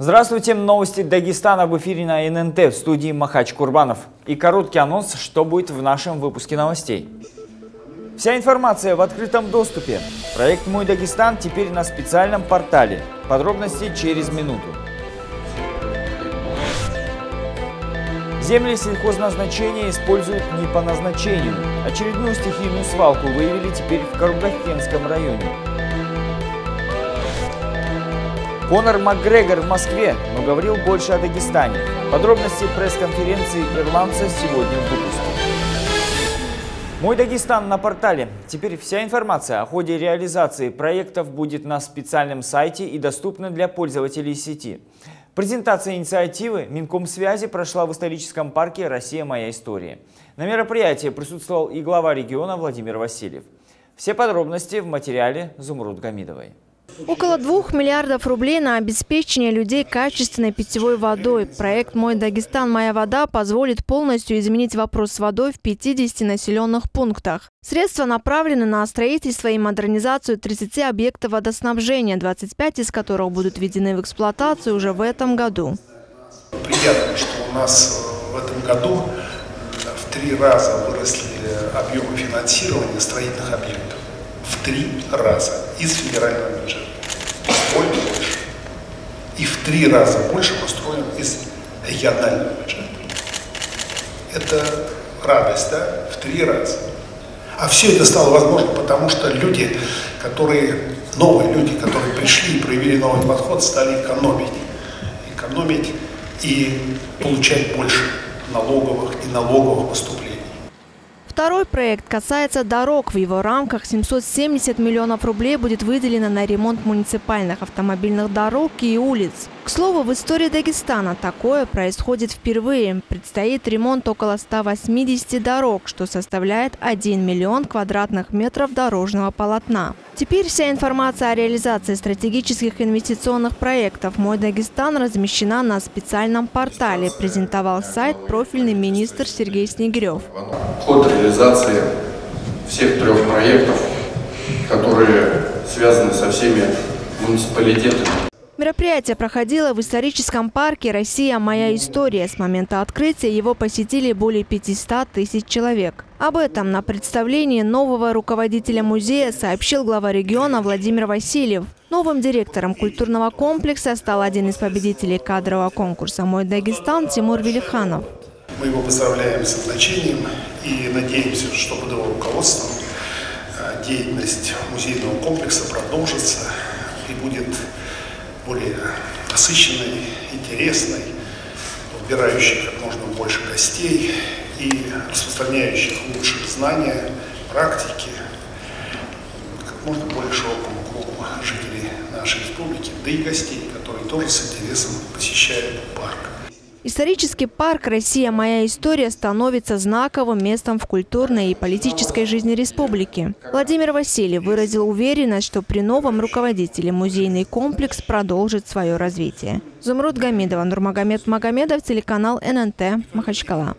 Здравствуйте, новости Дагестана в эфире на ННТ, в студии Махач Курбанов. И короткий анонс, что будет в нашем выпуске новостей. Вся информация в открытом доступе. Проект «Мой Дагестан» теперь на специальном портале. Подробности через минуту. Земли сельхозназначения используют не по назначению. Очередную стихийную свалку выявили теперь в Карабахенском районе. Конор Макгрегор в Москве, но говорил больше о Дагестане. Подробности пресс-конференции ирландца сегодня в выпуске. «Мой Дагестан» на портале. Теперь вся информация о ходе реализации проектов будет на специальном сайте и доступна для пользователей сети. Презентация инициативы Минкомсвязи прошла в историческом парке «Россия. Моя история». На мероприятии присутствовал и глава региона Владимир Васильев. Все подробности в материале Зумруд Гамидовой. Около 2 миллиардов рублей на обеспечение людей качественной питьевой водой. Проект «Мой Дагестан. Моя вода» позволит полностью изменить вопрос с водой в 50 населенных пунктах. Средства направлены на строительство и модернизацию 30 объектов водоснабжения, 25 из которых будут введены в эксплуатацию уже в этом году. Приятно, что у нас в этом году в 3 раза выросли объемы финансирования строительных объектов. В 3 раза из федерального бюджета. Строим больше. И в 3 раза больше мы строим из регионального бюджета. Это радость, да? В 3 раза. А все это стало возможно, потому что новые люди, которые пришли и проявили новый подход, стали экономить. Экономить и получать больше налоговых и налоговых поступлений. Второй проект касается дорог. В его рамках 770 миллионов рублей будет выделено на ремонт муниципальных автомобильных дорог и улиц. К слову, в истории Дагестана такое происходит впервые. Предстоит ремонт около 180 дорог, что составляет 1 миллион квадратных метров дорожного полотна. Теперь вся информация о реализации стратегических инвестиционных проектов «Мой Дагестан» размещена на специальном портале, презентовал сайт профильный министр Сергей Снегирев. Ход реализации всех 3 проектов, которые связаны со всеми муниципалитетами. Мероприятие проходило в историческом парке «Россия. Моя история». С момента открытия его посетили более 500 тысяч человек. Об этом на представлении нового руководителя музея сообщил глава региона Владимир Васильев. Новым директором культурного комплекса стал один из победителей кадрового конкурса «Мой Дагестан» Тимур Велиханов. Мы его поздравляем с назначением и надеемся, что под его руководством деятельность музейного комплекса продолжится и будет более насыщенной, интересной, выбирающей как можно больше гостей и распространяющих лучшие знания, практики как можно более широкому кругу жителей нашей республики, да и гостей, которые тоже с интересом посещают парк. Исторический парк «Россия. Моя история» становится знаковым местом в культурной и политической жизни республики. Владимир Васильев выразил уверенность, что при новом руководителе музейный комплекс продолжит свое развитие. Зумруд Гамидова, Нурмагомед Магомедов, телеканал ННТ, Махачкала.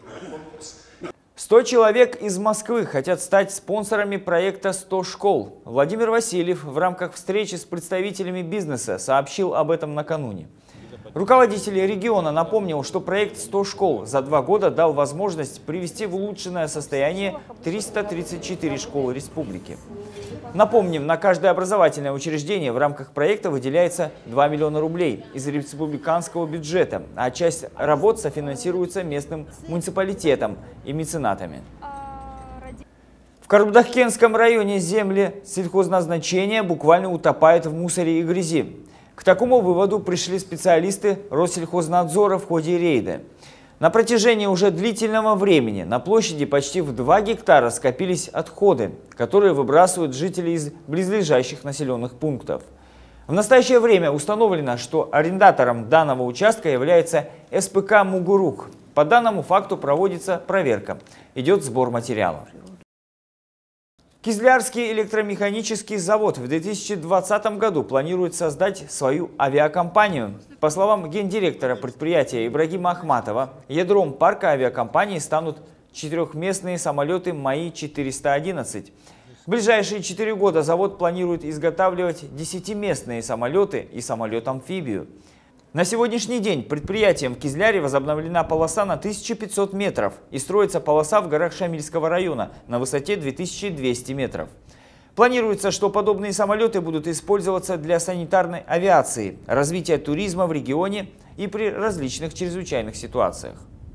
100 человек из Москвы хотят стать спонсорами проекта «100 школ». Владимир Васильев в рамках встречи с представителями бизнеса сообщил об этом накануне. Руководитель региона напомнил, что проект «100 школ» за 2 года дал возможность привести в улучшенное состояние 334 школы республики. Напомним, на каждое образовательное учреждение в рамках проекта выделяется 2 миллиона рублей из республиканского бюджета, а часть работ софинансируется местным муниципалитетом и меценатами. В Карабахенском районе земли сельхозназначения буквально утопают в мусоре и грязи. К такому выводу пришли специалисты Россельхознадзора в ходе рейда. На протяжении уже длительного времени на площади почти в 2 гектара скопились отходы, которые выбрасывают жители из близлежащих населенных пунктов. В настоящее время установлено, что арендатором данного участка является СПК «Мугурук». По данному факту проводится проверка. Идет сбор материалов. Кизлярский электромеханический завод в 2020 году планирует создать свою авиакомпанию. По словам гендиректора предприятия Ибрагима Ахматова, ядром парка авиакомпании станут 4-местные самолеты МАИ-411. В ближайшие 4 года завод планирует изготавливать 10-местные самолеты и самолет-амфибию. На сегодняшний день предприятием в Кизляре возобновлена полоса на 1500 метров и строится полоса в горах Шамильского района на высоте 2200 метров. Планируется, что подобные самолеты будут использоваться для санитарной авиации, развития туризма в регионе и при различных чрезвычайных ситуациях.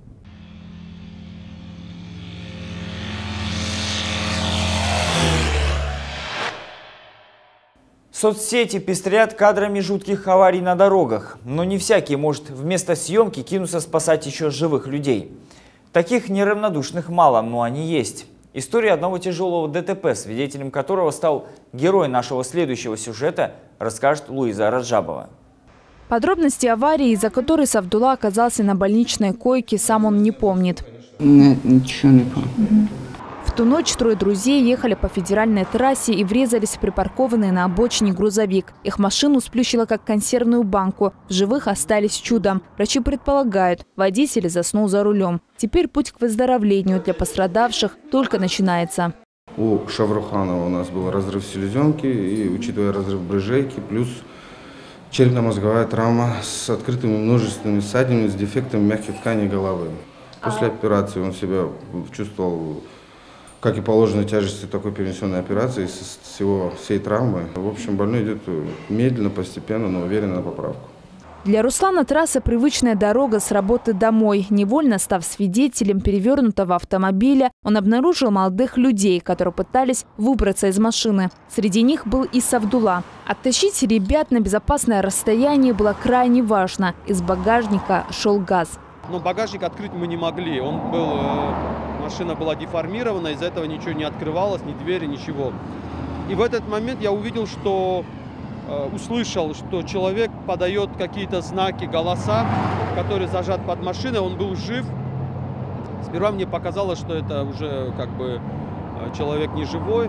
Соцсети пестрят кадрами жутких аварий на дорогах, но не всякий может вместо съемки кинуться спасать еще живых людей. Таких неравнодушных мало, но они есть. История одного тяжелого ДТП, свидетелем которого стал герой нашего следующего сюжета, расскажет Луиза Раджабова. Подробности аварии, из-за которой Савдулла оказался на больничной койке, сам он не помнит. Нет, ничего не помню. В ту ночь трое друзей ехали по федеральной трассе и врезались в припаркованный на обочине грузовик. Их машину сплющило как консервную банку. В живых остались чудом. Врачи предполагают, водитель заснул за рулем. Теперь путь к выздоровлению для пострадавших только начинается. У Шавруханова у нас был разрыв селезенки, и, учитывая разрыв брыжейки, плюс черепно-мозговая травма с открытыми множественными ссадинами, с дефектами мягких тканей головы. После операции он себя чувствовал, как и положено, тяжести такой перенесенной операции, всей травмы. В общем, больной идет медленно, постепенно, но уверенно на поправку. Для Руслана трасса – привычная дорога с работы домой. Невольно став свидетелем перевернутого автомобиля, он обнаружил молодых людей, которые пытались выбраться из машины. Среди них был и Савдулла. Оттащить ребят на безопасное расстояние было крайне важно. Из багажника шел газ. Но багажник открыть мы не могли. Машина была деформирована, из-за этого ничего не открывалось, ни двери, ничего. И в этот момент я увидел, услышал, что человек подает какие-то знаки, голоса, который зажат под машиной, он был жив. Сперва мне показалось, что это уже человек не живой.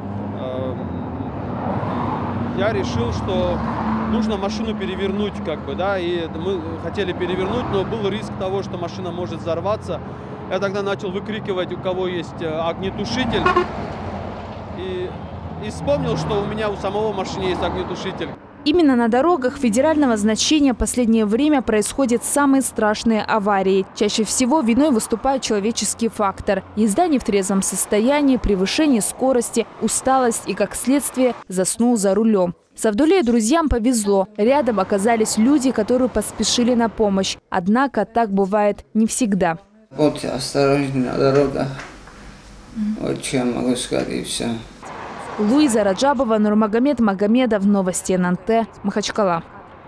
Я решил, что нужно машину перевернуть, и мы хотели перевернуть, но был риск того, что машина может взорваться. Я тогда начал выкрикивать, у кого есть огнетушитель, и вспомнил, что у меня у самого в машине есть огнетушитель. Именно на дорогах федерального значения в последнее время происходят самые страшные аварии. Чаще всего виной выступает человеческий фактор. Езда не в трезвом состоянии, превышение скорости, усталость и, как следствие, заснул за рулем. Савдулле и друзьям повезло. Рядом оказались люди, которые поспешили на помощь. Однако так бывает не всегда. Будьте осторожны на дорогах. Вот что я могу сказать, и все. Луиза Раджабова, Нурмагомед Магомедов, Новости ННТ, Махачкала.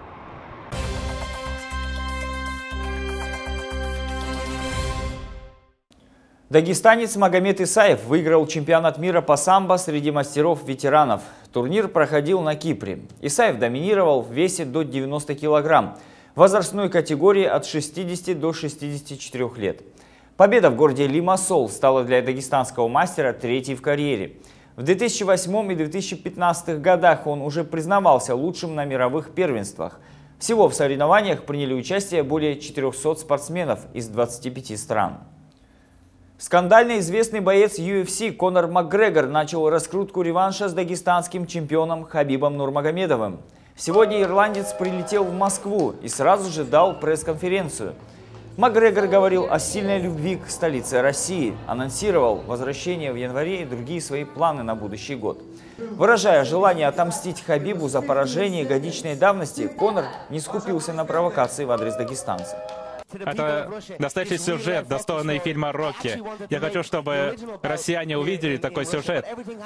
Дагестанец Магомед Исаев выиграл чемпионат мира по самбо среди мастеров-ветеранов. Турнир проходил на Кипре. Исаев доминировал в весе до 90 килограмм, в возрастной категории от 60 до 64 лет. Победа в городе Лимассол стала для дагестанского мастера третьей в карьере. В 2008 и 2015 годах он уже признавался лучшим на мировых первенствах. Всего в соревнованиях приняли участие более 400 спортсменов из 25 стран. Скандально известный боец UFC Конор Макгрегор начал раскрутку реванша с дагестанским чемпионом Хабибом Нурмагомедовым. Сегодня ирландец прилетел в Москву и сразу же дал пресс-конференцию. Макгрегор говорил о сильной любви к столице России, анонсировал возвращение в январе и другие свои планы на будущий год. Выражая желание отомстить Хабибу за поражение годичной давности, Конор не скупился на провокации в адрес дагестанца. Это настоящий сюжет, достойный фильма «Рокки». Я хочу, чтобы россияне увидели такой сюжет.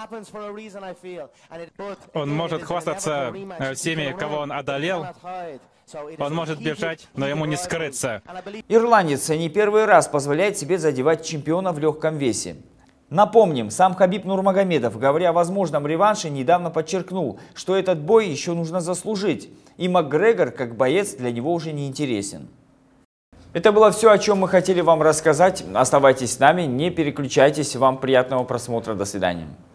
Он может хвастаться всеми, кого он одолел. Он может бежать, но ему не скрыться. Ирландец не первый раз позволяет себе задевать чемпиона в легком весе. Напомним, сам Хабиб Нурмагомедов, говоря о возможном реванше, недавно подчеркнул, что этот бой еще нужно заслужить. И Макгрегор, как боец, для него уже не интересен. Это было все, о чем мы хотели вам рассказать. Оставайтесь с нами, не переключайтесь. Вам приятного просмотра. До свидания.